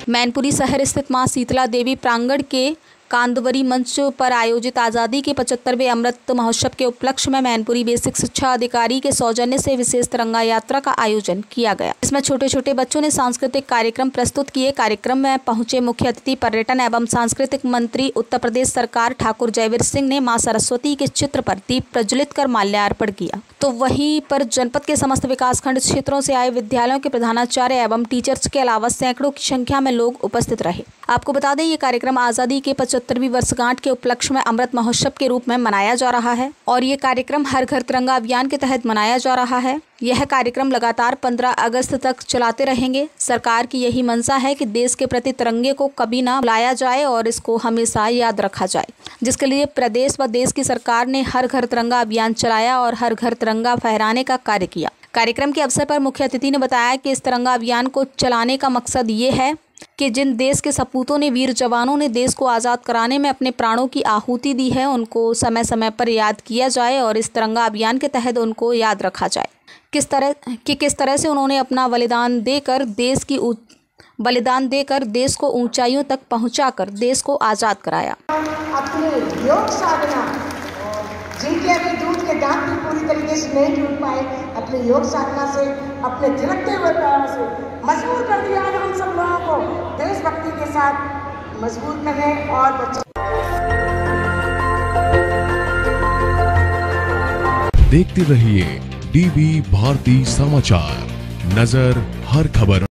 मैनपुरी शहर स्थित मां शीतला देवी प्रांगण के कांदवरी मंच पर आयोजित आज़ादी के 75वें अमृत महोत्सव के उपलक्ष्य में मैनपुरी बेसिक शिक्षा अधिकारी के सौजन्य से विशेष तिरंगा यात्रा का आयोजन किया गया। इसमें छोटे छोटे बच्चों ने सांस्कृतिक कार्यक्रम प्रस्तुत किए। कार्यक्रम में पहुंचे मुख्य अतिथि पर्यटन एवं सांस्कृतिक मंत्री उत्तर प्रदेश सरकार ठाकुर जयवीर सिंह ने मां सरस्वती के चित्र पर दीप प्रज्वलित कर माल्यार्पण किया। तो वहीं पर जनपद के समस्त विकासखंड क्षेत्रों से आए विद्यालयों के प्रधानाचार्य एवं टीचर्स के अलावा सैकड़ों की संख्या में लोग उपस्थित रहे। आपको बता दें, ये कार्यक्रम आज़ादी के 75वीं वर्षगांठ के उपलक्ष्य में अमृत महोत्सव के रूप में मनाया जा रहा है और ये कार्यक्रम हर घर तिरंगा अभियान के तहत मनाया जा रहा है। यह कार्यक्रम लगातार 15 अगस्त तक चलाते रहेंगे। सरकार की यही मंशा है कि देश के प्रति तिरंगे को कभी ना भुलाया जाए और इसको हमेशा याद रखा जाए, जिसके लिए प्रदेश व देश की सरकार ने हर घर तिरंगा अभियान चलाया और हर घर तिरंगा फहराने का कार्य किया। कार्यक्रम के अवसर पर मुख्य अतिथि ने बताया कि इस तिरंगा अभियान को चलाने का मकसद ये है कि जिन देश के सपूतों ने, वीर जवानों ने देश को आज़ाद कराने में अपने प्राणों की आहुति दी है, उनको समय समय पर याद किया जाए और इस तिरंगा अभियान के तहत उनको याद रखा जाए किस तरह से उन्होंने अपना बलिदान देकर देश को ऊंचाइयों तक पहुंचाकर देश को आज़ाद कराया। अपनी योग साधना, जिनके अभी दूध के दांत भी पूरी तरीके से नहीं टूट पाए, अपनी योग साधना से, अपने थिरकते हुए पैरों से मजबूर कर दिया है। हम सब लोगों को देशभक्ति के साथ मजबूर करें और बच्चों देखते रहिए डीबी भारती समाचार, नजर हर खबर।